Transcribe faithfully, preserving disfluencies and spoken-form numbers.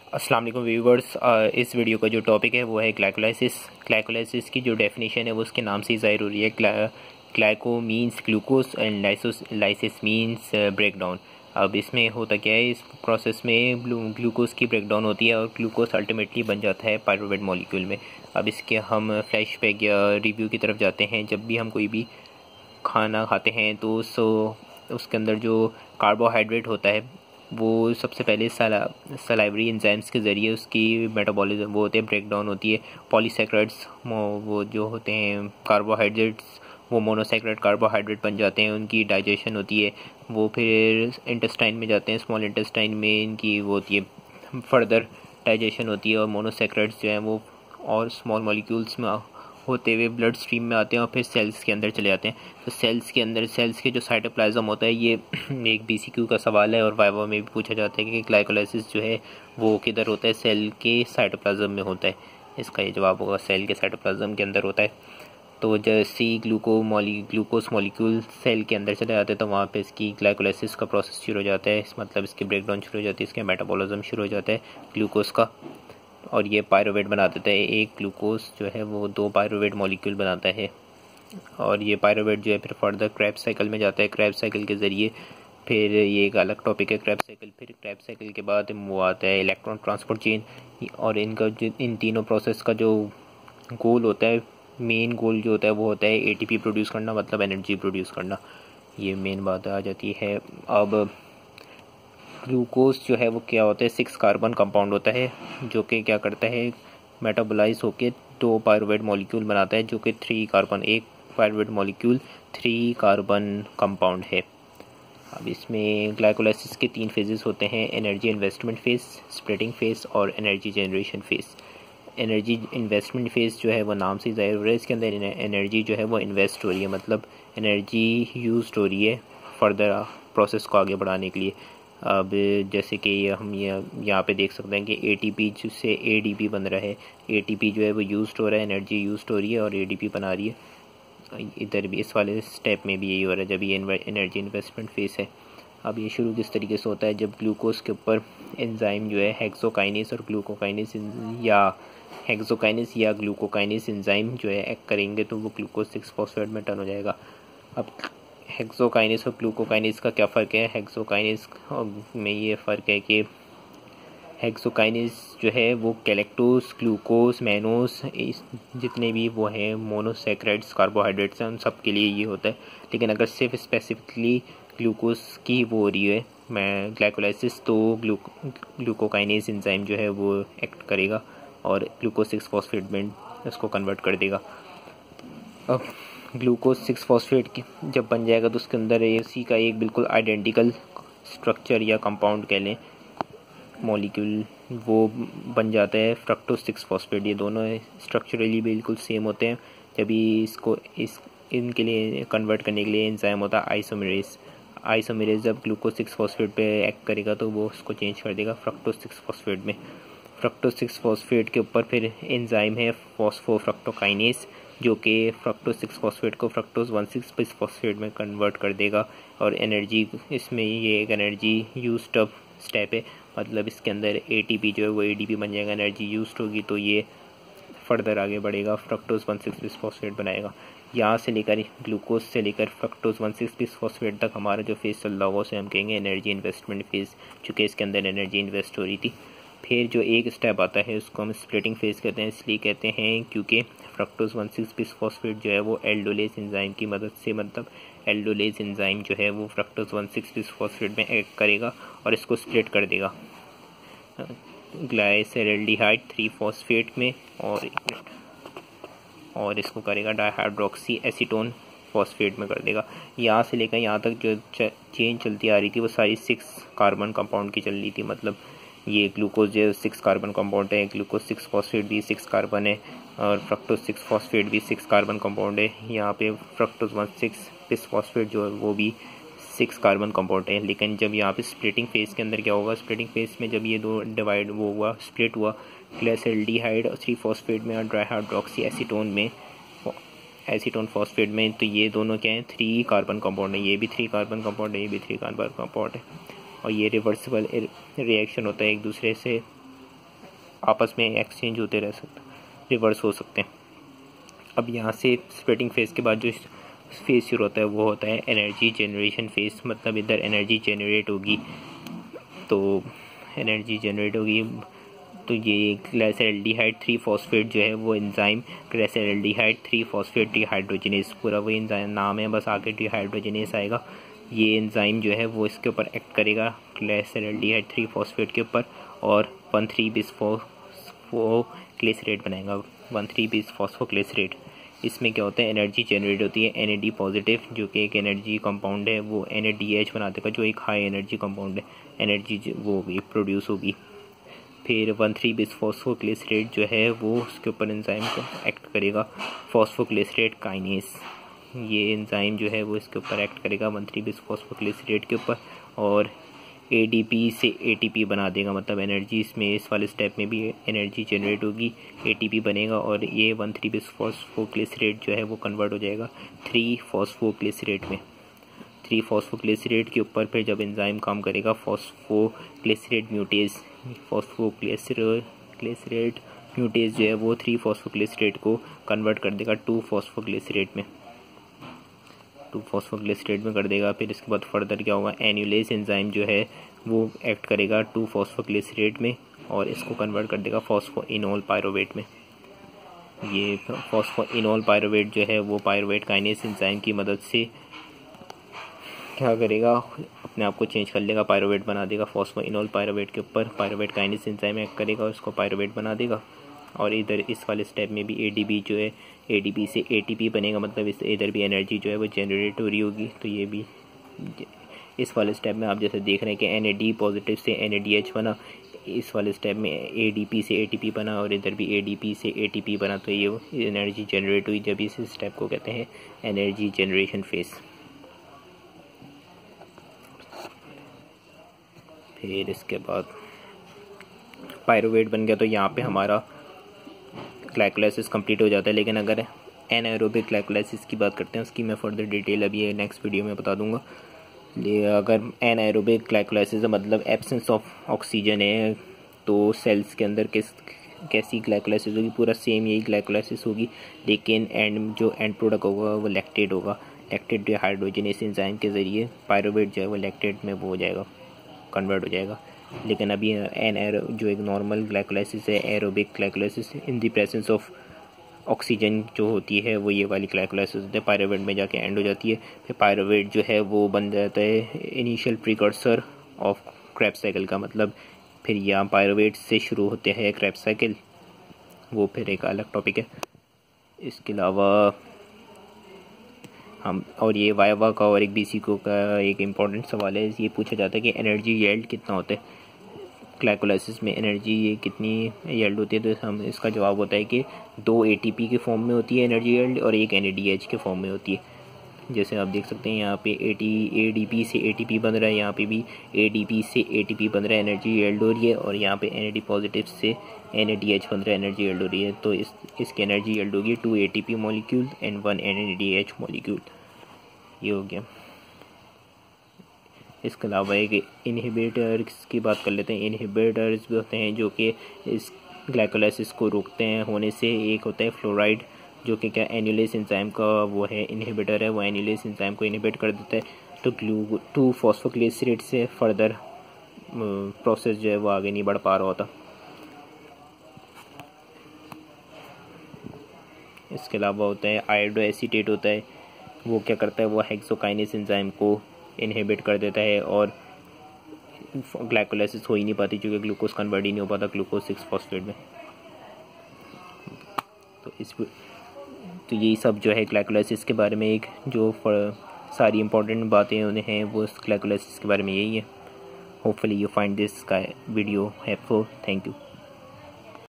अस्सलाम वालेकुम व्यूवर्स। इस वीडियो का जो टॉपिक है वो है ग्लाइकोलाइसिस। ग्लाइकोलाइसिस की जो डेफिनेशन है वो उसके नाम से ही ज़ाहिर हो रही है। Glyco means glucose and lysis means breakdown. अब इसमें होता क्या है, इस प्रोसेस में ग्लूकोज की ब्रेकडाउन होती है और ग्लूकोज अल्टीमेटली बन जाता है पायरुवेट मॉलिक्यूल में। अब इसके हम फ्लैशबैक या रिव्यू की तरफ जाते हैं। जब भी हम कोई भी खाना खाते हैं तो सो उसके अंदर जो कार्बोहाइड्रेट होता है वो सबसे पहले सला सलाइवरी एंजाइम्स के ज़रिए उसकी मेटाबॉलिज्म वो होते हैं ब्रेकडाउन होती है। पॉलीसैकराइड्स वो जो होते हैं कार्बोहाइड्रेट्स वो मोनोसैकराइड कार्बोहाइड्रेट बन जाते हैं, उनकी डाइजेशन होती है, वो फिर इंटेस्टाइन में जाते हैं, स्मॉल इंटेस्टाइन में इनकी वो होती है फर्दर डाइजेशन होती है और मोनोसैकराइड्स जो हैं वो और स्मॉल मॉलिक्यूल्स में होते हुए ब्लड स्ट्रीम में आते हैं और फिर सेल्स के अंदर चले जाते हैं। तो सेल्स के अंदर सेल्स के जो साइटोप्लाज्म होता है, ये एक बीसीक्यू का सवाल है और वाइवा में भी पूछा जाता है कि ग्लाइकोलाइसिस जो है वो किधर होता है, सेल के साइटोप्लाज्म में होता है। इसका ये जवाब होगा सेल के साइटोप्लाज्म के अंदर होता है। तो जैसे ही ग्लूको मॉली ग्लूकोज मॉलिक्यूल सेल के अंदर चले जाते हैं तो वहाँ पे इसकी ग्लाइकोलाइसिस का प्रोसेस शुरू हो जाता है। इस मतलब इसकी ब्रेकडाउन शुरू हो जाती है, इसके मेटाबॉलिज्म शुरू हो जाता है ग्लूकोज का, और ये पायरुवेट बना देता है। एक ग्लूकोज जो है वो दो पायरुवेट मॉलिक्यूल बनाता है और ये पायरुवेट जो है फिर फर्दर क्रेब्स साइकिल में जाता है। क्रेब्स साइकिल के ज़रिए फिर ये एक अलग टॉपिक है क्रेब्स साइकिल। फिर क्रेब्स साइकिल के बाद वो आता है इलेक्ट्रॉन ट्रांसपोर्ट चेन, और इनका जो इन तीनों प्रोसेस का जो गोल होता है, मेन गोल जो होता है वो होता है एटीपी प्रोड्यूस करना, मतलब एनर्जी प्रोड्यूस करना। ये मेन बात आ जाती है। अब ग्लूकोज जो है वो क्या होता है, सिक्स कार्बन कंपाउंड होता है जो कि क्या करता है, मेटाबोलाइज होके दो पायरुवेट मॉलिक्यूल बनाता है जो कि थ्री कार्बन, एक pyruvate molecule three carbon compound है। अब इसमें ग्लाइकोलाइसिस के तीन फेजेस होते हैं, energy investment phase, splitting phase और energy generation phase. Energy investment phase जो है वो नाम से ज़ाहिर हो रहा है, इसके अंदर एनर्जी जो है वो इन्वेस्ट हो रही है, मतलब एनर्जी यूज हो रही है फर्दर प्रोसेस को आगे बढ़ाने के लिए। अब जैसे कि हम ये यहाँ पे देख सकते हैं कि एटीपी से एडीपी बन रहा है, एटीपी जो है वो यूज हो रहा है, एनर्जी यूज हो रही है और एडीपी बना रही है। इधर भी इस वाले स्टेप में भी यही हो रहा है जब ये एनर्जी इन्वेस्टमेंट फेस है। अब ये शुरू किस तरीके से होता है, जब ग्लूकोज के ऊपर एंजाइम जो है हेक्सोकाइनेस और ग्लूकोकाइनेस या हेक्सोकाइनेस या ग्लूकोकाइनेस एंजाइम जो है एक्ट करेंगे तो वो ग्लूकोज सिक्स फॉस्फेट में टर्न हो जाएगा। अब हेक्सोकाइनेस और ग्लूकोकाइनेस का क्या फ़र्क है, हेक्सोकाइनेस में ये फ़र्क है कि हेक्सोकाइनेस जो है वो कैलेक्टोस, ग्लूकोज, मैनोस, इस जितने भी वो हैं मोनोसैकराइड्स कार्बोहाइड्रेट्स हैं उन सब के लिए ये होता है। लेकिन अगर सिर्फ स्पेसिफिकली ग्लूकोज की वो हो रही है मैं ग्लाइकोलाइसिस तो ग्लूको ग्लूकोकाइनेस एंजाइम जो है वो एक्ट करेगा और ग्लूकोज सिक्स फॉस्फेट में इसको कन्वर्ट कर देगा। अब ग्लूकोज सिक्स फॉस्फेट की जब बन जाएगा तो उसके अंदर इसी का एक बिल्कुल आइडेंटिकल स्ट्रक्चर या कंपाउंड कह लें मॉलिक्यूल वो बन जाता है फ्रक्टोज सिक्स फॉस्फेट। ये दोनों स्ट्रक्चरली बिल्कुल सेम होते हैं। जब इसको इस इनके लिए कन्वर्ट करने के लिए एंजाइम होता है आइसोमेरेज। आइसोमेरेज जब ग्लूकोज सिक्स फॉस्फेट पे एक्ट करेगा तो वो उसको चेंज कर देगा फ्रक्टोज सिक्स फॉस्फेट में। फ्रक्टोज सिक्स फॉस्फेट के ऊपर फिर एंजाइम है फॉस्फोफ्रक्टोकाइनेस जो कि फ्रक्टोज सिक्स फॉस्फेट को fructose one six bis phosphate में कन्वर्ट कर देगा और एनर्जी इसमें ये एक एनर्जी यूज्ड अप स्टेप है, मतलब इसके अंदर एटीपी जो है वो एडीपी बन जाएगा, एनर्जी यूज्ड होगी तो ये फर्दर आगे बढ़ेगा, fructose one six bis phosphate बनाएगा। यहाँ से लेकर ग्लूकोज से लेकर fructose one six bis phosphate तक हमारा जो फेज़ चल रहा होगा उसे हम कहेंगे एनर्जी इन्वेस्टमेंट फेज़, चूँकि इसके अंदर एनर्जी इन्वेस्ट हो रही थी। फिर जो एक स्टेप आता है उसको हम स्प्लिटिंग फेज़ कहते हैं, इसलिए कहते हैं क्योंकि fructose one six bis phosphate जो है वो एल्डोलेज एंजाइम की मदद से, मतलब एल्डोलेज एंजाइम जो है वो fructose one six bis phosphate में एक्ट करेगा और इसको स्प्लिट कर देगा ग्लाइसरल्डिहाइड थ्री फॉस्फेट में और और इसको करेगा डाइहाइड्रोक्सी एसीटोन फॉस्फेट में कर देगा। यहाँ से लेकर यहाँ तक जो चेन चलती आ रही थी वो सारी सिक्स कार्बन कंपाउंड की चल रही थी, मतलब ये ग्लूकोज जो सिक्स कार्बन कंपाउंड है, ग्लूकोज सिक्स फॉस्फेट भी सिक्स कार्बन है और फ्रक्टोज सिक्स फॉस्फेट भी सिक्स कार्बन कंपाउंड है। यहाँ पे fructose one six bis phosphate जो है वो भी सिक्स कार्बन कंपाउंड है। लेकिन जब यहाँ पे स्प्लिटिंग फेज़ के अंदर क्या होगा, स्प्लिटिंग फेज़ में जब ये दो डिवाइड वो हुआ स्प्लिट हुआ ग्लाइसरल्डिहाइड और थ्री फॉस्फेट में और डाइहाइड्रोक्सी एसीटोन में एसीटोन फॉस्फेट में, तो ये दोनों क्या हैं, थ्री कार्बन कंपाउंड है। ये भी थ्री कार्बन कंपाउंड है, ये भी थ्री कार्बन कंपाउंड है और ये रिवर्सिबल रिएक्शन होता है एक दूसरे से आपस में एक्सचेंज होते रह सकते, रिवर्स हो सकते हैं। अब यहाँ से स्प्लिटिंग फेज़ के बाद जो फेज़ शुरू होता है वो होता है एनर्जी जनरेशन फेज़। मतलब इधर एनर्जी जनरेट होगी, तो एनर्जी जनरेट होगी तो ये ग्लाइसरल्डिहाइड थ्री फॉस्फेट जो है वो enzyme glyceraldehyde three phosphate dehydrogenase, पूरा वही एंजाइम नाम है, बस आगे डिहाइड्रोजनेस आएगा। ये एंजाइम जो है वो इसके ऊपर एक्ट करेगा ग्लाइसरल्डिहाइड थ्री फॉस्फेट के ऊपर और वन थ्री बिसफोग्लिसरेट बनाएगा, वन थ्री बिसफॉस्फोग्लिसरेट। इसमें क्या होता है, एनर्जी जनरेट होती है एन ए डी पॉजिटिव जो कि एक एनर्जी कंपाउंड है, वो एन ए डी एच बना देगा जो एक हाई एनर्जी कंपाउंड है, एनर्जी वो होगी प्रोड्यूस होगी। फिर वन थ्री बिसफॉस्फोग्लिसरेट जो है वो उसके ऊपर एंजाइम को एक्ट करेगा फॉस्फोग्लिसरेट काइनेस। ये एंजाइम जो है वो इसके ऊपर एक्ट करेगा वन थ्री बिसफॉस्फोग्लिसरेट के ऊपर और ए डी पी से ए टी पी बना देगा। मतलब एनर्जी इसमें इस वाले स्टेप में भी एनर्जी जनरेट होगी, ए टी पी बनेगा और ये वन थ्री बिसफॉस्फोग्लिसरेट जो है वो कन्वर्ट हो जाएगा थ्री फॉस्फोग्लिसरेट में। थ्री फॉस्फोग्लिसरेट के ऊपर फिर जब एंजाइम काम करेगा फॉस्फोग्लिसरेट म्यूटेज, फॉस्फोग्लिसरेट म्यूटेज जो है वो थ्री फॉस्फोग्लिसरेट को कन्वर्ट कर देगा टू फॉस्फोग्लिसरेट में, टू फॉस्फोग्लिसरेट में कर देगा। फिर इसके बाद फर्दर क्या होगा, एन्यूलेज एंजाइम जो है वो एक्ट करेगा टू फॉस्फोग्लिसरेट में और इसको कन्वर्ट कर देगा फॉस्फोइनोल पायरुवेट में। ये फॉस्फोइनोल पायरुवेट जो है वो पायरुवेट काइनेस एंजाइम की मदद से क्या करेगा, अपने आप को चेंज कर लेगा, पायरुवेट बना देगा फॉस्फोइनोल पायरुवेट के ऊपर। पायरुवेट काइनेस एंजाइम एक्ट करेगा और उसको पायरुवेट बना देगा। और इधर इस वाले स्टेप में भी ए डी पी जो है ए डी पी से ए टी पी बनेगा, मतलब इस इधर भी एनर्जी जो है वो जनरेट हो रही होगी। तो ये भी इस वाले स्टेप में आप जैसे देख रहे हैं कि एन ए डी पॉजिटिव से एन ए डी एच बना, इस वाले स्टेप में ए डी पी से ए टी पी बना और इधर भी ए डी पी से ए टी पी बना। तो ये एनर्जी जनरेट हुई, जब इस स्टेप को कहते हैं एनर्जी जनरेशन फेज। फिर इसके बाद पायरुवेट बन गया तो यहाँ पे हमारा ग्लाइकोलाइसिस कंप्लीट हो जाता है। लेकिन अगर एनाएरोबिक ग्लाइकोलाइसिस की बात करते हैं उसकी मैं फर्दर डिटेल अभी नेक्स्ट वीडियो में बता दूंगा। ये अगर एनाएरोबिक ग्लाइकोलाइसिस मतलब एब्सेंस ऑफ ऑक्सीजन है तो सेल्स के अंदर किस कैसी ग्लाइकोलाइसिस होगी, पूरा सेम यही ग्लाइकोलाइसिस होगी, लेकिन एंड जो एंड प्रोडक्ट होगा वो लैक्टेट होगा। लैक्टेट डिहाइड्रोजनेस एंजाइम के ज़रिए पायरुवेट जो है वो लैक्टेट में वो हो जाएगा, कन्वर्ट हो जाएगा। लेकिन अभी एन एरो जो एक नॉर्मल ग्लाइकोलाइसिस है, aerobic glycolysis in the presence of oxygen जो होती है वो ये वाली ग्लाइकोलाइसिस होती है, पायरुवेट में जाके एंड हो जाती है। फिर पायरुवेट जो है वो बन जाता है initial precursor of Krebs cycle का, मतलब फिर यहाँ पायरुवेट से शुरू होते हैं क्रेब्स साइकिल, वो फिर एक अलग टॉपिक है। इसके अलावा हम और ये वाइवा का और एक बीसीको का एक इम्पॉर्टेंट सवाल है, ये पूछा जाता है कि एनर्जी यील्ड कितना होता है ग्लाइकोलाइसिस में, एनर्जी ये कितनी यील्ड होती है। तो हम इसका जवाब होता है कि दो एटीपी के फॉर्म में होती है एनर्जी यील्ड और एक एनएडीएच के फॉर्म में होती है। जैसे आप देख सकते हैं यहाँ पे एटी एडीपी से एटीपी बन रहा है, यहाँ पे भी एडीपी से एटीपी बन रहा है, एनर्जी यील्ड हो रही है, और यहाँ पे एनएडी पॉजिटिव से एनएडीएच बन रहा है, एनर्जी यील्ड हो रही है। तो इस इसकी एनर्जी यील्ड होगी two ATP molecule and one NADH molecule, ये हो गया। इसके अलावा एक इनहिबिटर्स की बात कर लेते हैं। इनहिबिटर्स भी होते हैं जो कि इस ग्लाइकोलाइसिस को रोकते हैं होने से। एक होता है फ्लोराइड जो कि क्या एन्यूलेस एंजाइम का वो है इनहिबिटर है, वो एन्यूलेस एंजाइम को इनहिबिट कर देता है। तो ग्लू टू फॉस्फोग्लिसरेट से फर्दर प्रोसेस जो है वो आगे नहीं बढ़ पा रहा होता। इसके अलावा होता है आयोडो एसीटेट होता है, वो क्या करता है, वो हेक्सोकाइनेस एंजाइम को इनहिबिट कर देता है और ग्लाइकोलाइसिस हो ही नहीं पाती क्योंकि ग्लूकोज कन्वर्ट ही नहीं हो पाता ग्लूकोज सिक्स फॉस्फेट में। तो इस तो यही सब जो है ग्लाइकोलाइसिस के बारे में एक जो सारी इंपॉर्टेंट बातें उन्हें हैं वो ग्लाइकोलाइसिस के बारे में यही है। Hopefully you find this video helpful. Thank you.